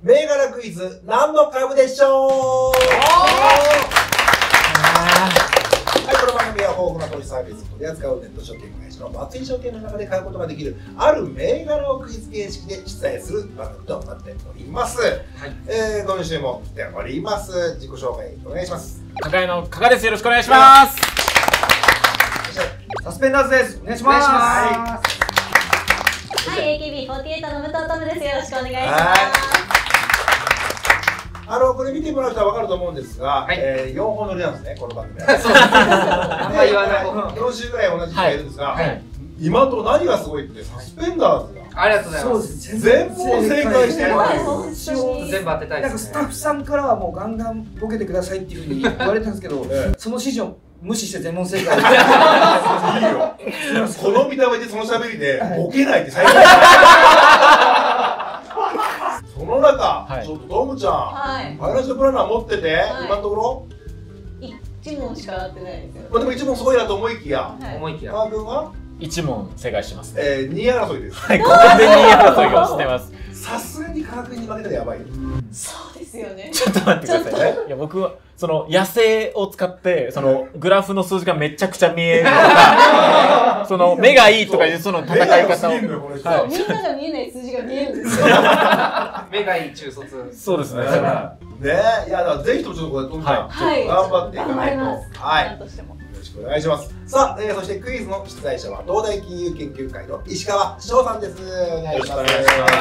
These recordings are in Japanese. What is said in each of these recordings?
銘柄クイズ何の株でしょう。はい、この番組は豊富な投資サービスを取り扱うネット証券会社の松井証券の中で買うことができるある銘柄をクイズ形式で出題する番組となっております。はい、今週も来ております。自己紹介お願いします。 加賀の加賀です。よろしくお願いします。 サスペンダーズです。お願いします。 はい、AKB48 の武藤トムです。よろしくお願いします。 これ見てもらう人は分かると思うんですが、4本乗りなんですね、この番組は。 あんまり言わない。 4週ぐらい同じ人がいるんですが、今のところ何がすごいってサスペンダーズがありがとうございます。 全問正解してる。 全部当てたいですね。なんかスタッフさんからはもうガンガンボケてくださいっていうふうに言われたんですけど、その指示を無視して全問正解。いいよ。この見た目でその喋りでボケないって最高。その中、ちょっとトムちゃん、ファイナンシャルプランナー持ってて、今のところ 1問しか当てないですよ。 でも1問すごいなと思いきや、 マー君は 1問正解してますね。 2位争いです。 はい、ここで2位争いをしてます。 さすがに価格に負けたらやばいよ。 そうですよね。 ちょっと待ってくださいね。いや、僕はその野生を使ってそのグラフの数字がめちゃくちゃ見えるとか、その目がいいとかいうその戦い方を。 みんなが見えない数字が見えるんですよ。 目がいい中卒。 そうですね。 ね、いやだからぜひともちょっとこれトムちゃん頑張っていかないと。はい。よろしくお願いします。さあ、そしてクイズの出題者は東大金融研究会の石川翔さんです。お願いします。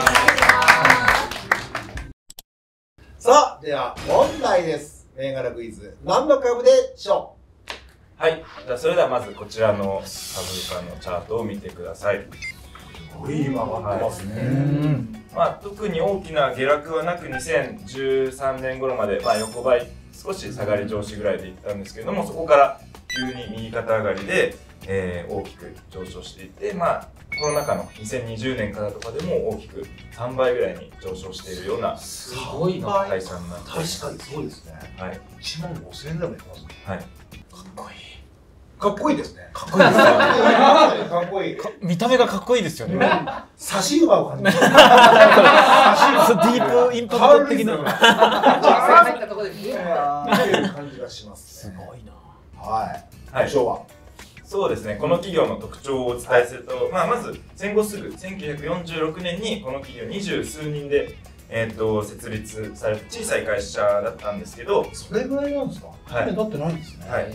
さあ、では問題です。銘柄クイズ何の株でしょう。はい、じゃあそれではまずこちらの株価のチャートを見てください。 今上がってますね。 まあ特に大きな下落はなく2013年頃まで横ばい少し下がり調子ぐらいでいったんですけれども、そこから急に右肩上がりで、大きく上昇していって、コロナ禍の2020年からとかでも大きく3倍ぐらいに上昇しているようなすごいな会社になっています。 確かにそうですね。 はい。 1万5000円でもいきますね。 はい。 かっこいい。かっこいいですね。 かっこいいですね。 かっこいい。 見た目がかっこいいですよね。 差し馬を感じる。ディープインパクト的な。 入ったところで見える感じがします。 すごいな。 はい。特徴は。 そうですね、この企業の特徴をお伝えすると、まず戦後すぐ1946年にこの企業20数人で、設立された小さい会社だったんですけど、 それぐらいなんですか？はい、だってないんですね。 はい。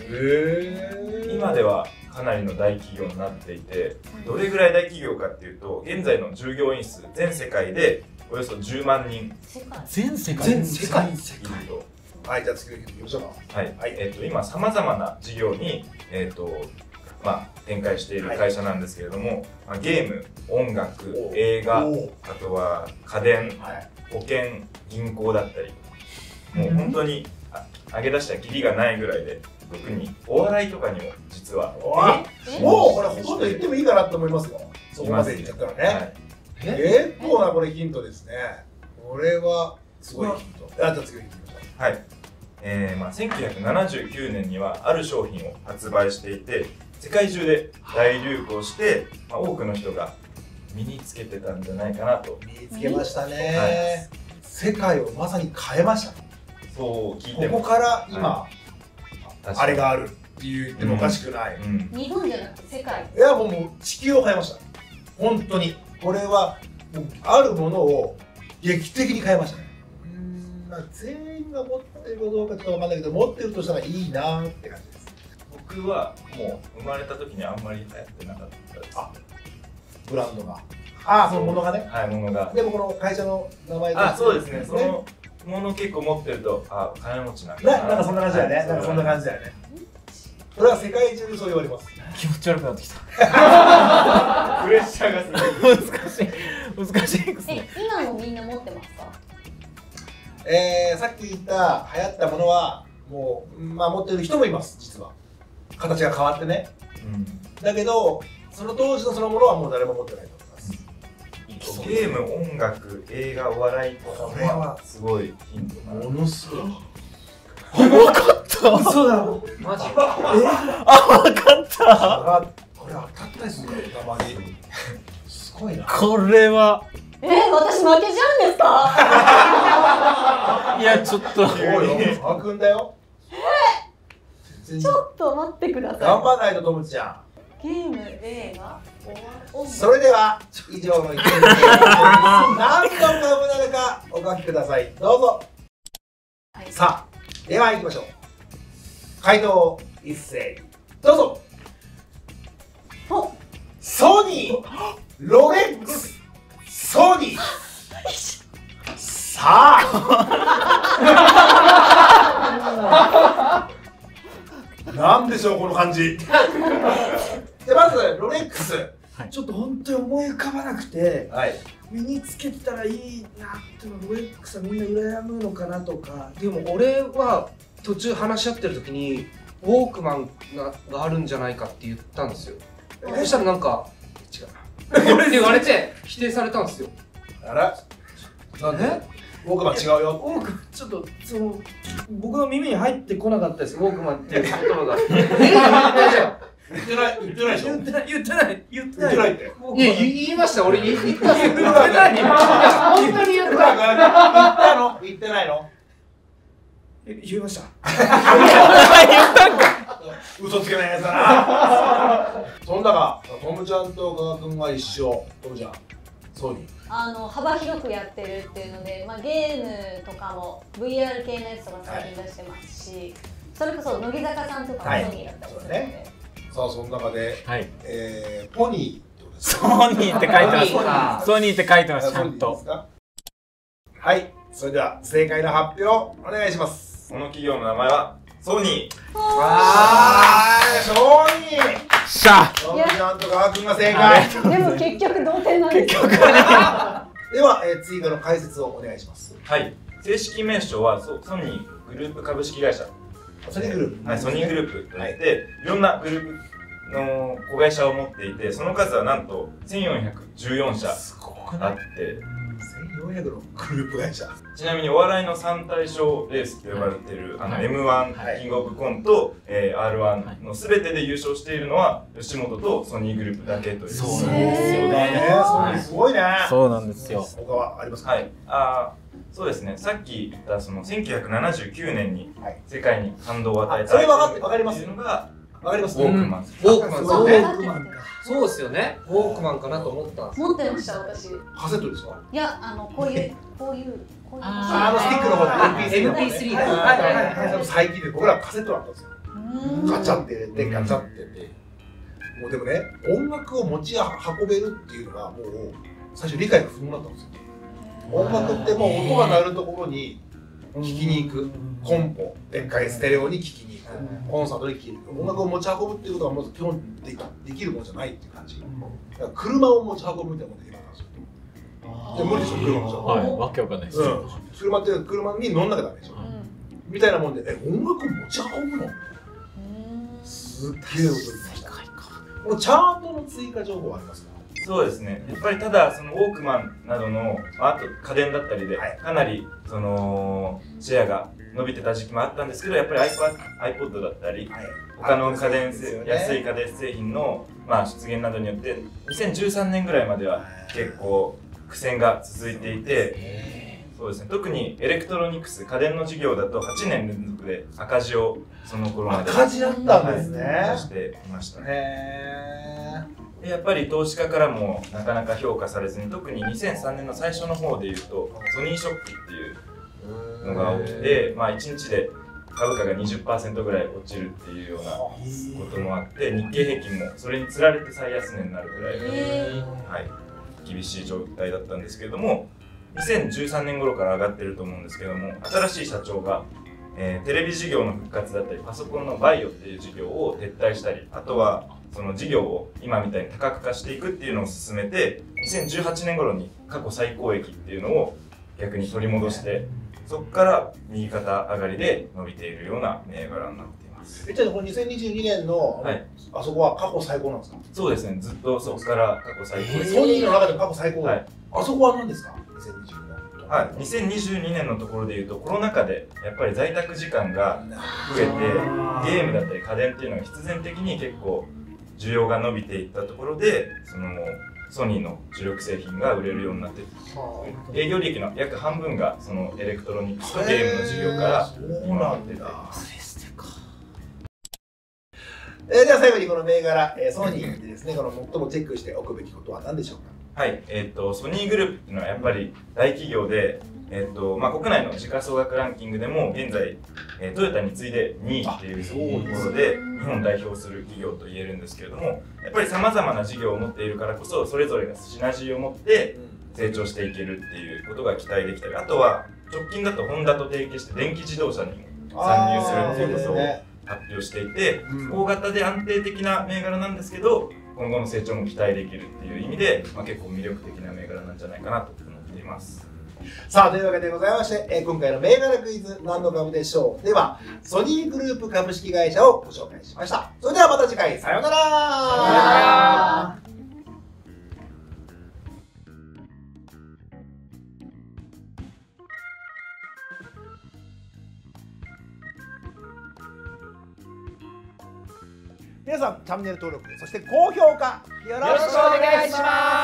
今ではかなりの大企業になっていて、どれぐらい大企業かっていうと、現在の従業員数全世界でおよそ10万人。 全世界。 はい、じゃあ次に行きましょうか。 はい。今さまざまな事業に展開している会社なんですけれども、ゲーム、音楽、映画、あとは家電、保険、銀行だったり、もう本当に上げ出したらキリがないぐらいで、特にお笑いとかにも実はもうこれほとんど言ってもいいかなと思いますよ。そこまで言っちゃったらね。結構なこれヒントですね。これはすごいヒント。じゃあ次に行きましょう。 はい。1979年にはある商品を発売していて、世界中で大流行して、多くの人が身につけてたんじゃないかなと。 身につけましたね。世界をまさに変えました。 そう聞いてもここから今、あれがあるって言ってもおかしくない。 日本じゃなくて世界。 いやもう地球を変えました。本当にこれはあるものを劇的に変えましたね。全員が持ってるかどうかちょっと分かんないけど、持ってるとしたらいいなって感じです。 僕はもう生まれた時にあんまり流行ってなかったです。 ブランドが。そのものがね。 はい、ものが。 でもこの会社の名前で。 そうですね。そのもの結構持ってると、金持ちなんだな。なんかそんな感じだよね。なんかそんな感じだよね。それは世界中でそう言われます。 気持ち悪くなってきた。 プレッシャーがすごい。難しいですね。 今もみんな持ってますか？ さっき言った流行ったものはもう持ってる人もいます。実は形が変わってね。だけどその当時のそのものはもう誰も持ってないと思います。 ゲーム、音楽、映画、お笑いとかはすごいヒントがものすごい。 分かった。 そうだろ。マジ。 分かった。 これ当たったですね。たまに。すごいな。 これは。 私負けちゃうんですか？ やちょっとそうよ、あくんだよ。 ちょっと待ってくださ頑張らないとトムちゃい。ゲーム、映画、音ん。 楽。 それでは以上の意見で何の株なのかお書きください。どうぞ。さあ、では行きましょう。回答を一斉にどうぞ。ソニー、ロレックス、ソニー。さあなんでしょうこの感じ。でまずロレックス、 ちょっと本当に思い浮かばなくて、 はい、 身につけたらいいなっていうのロレックスはみんな羨むのかなとか。でも俺は途中話し合ってる時にウォークマンがあるんじゃないかって言ったんですよ。そしたらなんか違う俺に言われて否定されたんですよ。 あらなんでウォークマン違うよ。 ウォークマンちょっとその僕の耳に入ってこなかったです。ウォークマンっていう言葉が言ってない言ってないでしょ。 言ってないって。 いや言いました。俺言った。言ってない。 本当に言ってない。 言ってないの。 言いました。 嘘つけないやつだな。そんながトムちゃんとガー君は一緒。トムちゃんソニー幅広くやってるっていうので、ゲームとかも VR 系のやつとか最近出してますし、それこそ乃木坂さんとかもソニーだったりするので、 さあその中で、ポニーってことですソニーって書いてます。ソニーって書いてますちゃんと。 はい、それでは正解の発表お願いします。 この企業の名前はソニー。 ソニー。 しゃトムちゃんとガー君が正解。 でも結局同点なんですよ。 では、追加の解説をお願いします。 はい、正式名称はソニーグループ株式会社。 ソニーグループ。 はい、ソニーグループといって、いろんなグループの子会社を持っていて、その数はなんと1414社あって、 1400のグループ会社。 ちなみにお笑いの三大賞レースと呼ばれているM1、キングオブコント、R1 の全てで優勝しているのは吉本とソニーグループだけという。 そうなんですよね。 すごいね。 そうなんですよ。 他はありますか。 はい、そうですね。さっき言ったその1979年に世界に感動を与えたそれ分かります。 っていうのがわかります。 ウォークマン。 ウォークマン。 ウォークマンか。そうですよね。ウォークマンかなと思ったんです。 持ってました私。 カセットですか。 いやこういうスティックの方だ。MP3 だ。はい。 最近で僕らカセットだったんですよ。ガチャって入れてガチャってて。もうでもね、音楽を持ち運べるっていうのがもう最初理解が不能だったんですよ。音楽ってもう音が鳴るところに聴きに行く。コンポ、でっかいステレオに聴きに行く。コンサートで聴きに行く。音楽を持ち運ぶっていうことはまず基本できるものじゃないっていう感じ。だから車を持ち運ぶみたいなことできなかったんですよ。無理でしょ、車持ち運ぶ。 はい、わけわかんないです。 車って車に乗んなきゃダメでしょ。みたいなもんで、音楽を持ち運ぶの？すっげえこと言いました。このチャートの追加情報はありますか？ そうですね。やっぱりただそのウォークマンなどのあと家電だったりでかなりそのシェアが伸びてた時期もあったんですけど、やっぱり iPod だったり他の家電安い家電製品の出現などによって2013年ぐらいまでは結構苦戦が続いていて、そうですね。特にエレクトロニクス家電の事業だと8年連続で赤字をその頃まで赤字だったんですね。 出していました。 へでやっぱり投資家からもなかなか評価されずに、特に2003年の最初の方でいうとソニーショックっていうのが起きて、1日で株価が 20% ぐらい落ちるっていうようなこともあって、日経平均もそれにつられて最安値になるぐらい、厳しい状態だったんですけれども、2013年頃から上がってると思うんですけども、新しい社長がテレビ事業の復活だったりパソコンのバイオっていう事業を撤退したり、あとはその事業を今みたいに多角化していくっていうのを進めて、2018年頃に過去最高益っていうのを逆に取り戻して、そこから右肩上がりで伸びているような銘柄になっています。 じゃあこの2022年のあそこは過去最高なんですか？ そうですね。ずっとそこから過去最高益。 ソニーの中で過去最高。 はい。 あそこは何ですか？2022年。 はい、2022年のところでいうとコロナ禍でやっぱり在宅時間が増えて、ゲームだったり家電っていうのが必然的に結構需要が伸びていったところで、そのソニーの主力製品が売れるようになって、営業利益の約半分がそのエレクトロニクスとゲームの事業から今回ってて。 では最後にこの銘柄、ソニーでですね、この最もチェックしておくべきことは何でしょうか。 はい、ソニーグループっていうのはやっぱり大企業で、国内の時価総額ランキングでも現在、トヨタに次いで2位っていうところで日本を代表する企業と言えるんですけれども、やっぱりさまざまな事業を持っているからこそそれぞれがシナジーを持って成長していけるっていうことが期待できたり、あとは直近だとホンダと提携して電気自動車にも参入するっていうことを発表していて、大型で安定的な銘柄なんですけど今後の成長も期待できるっていう意味で、結構魅力的な銘柄なんじゃないかなと思っています。 さあというわけでございまして、今回の銘柄クイズ何の株でしょうではソニーグループ株式会社をご紹介しました。それではまた次回、さようなら。皆さんチャンネル登録、そして高評価よろしくお願いします。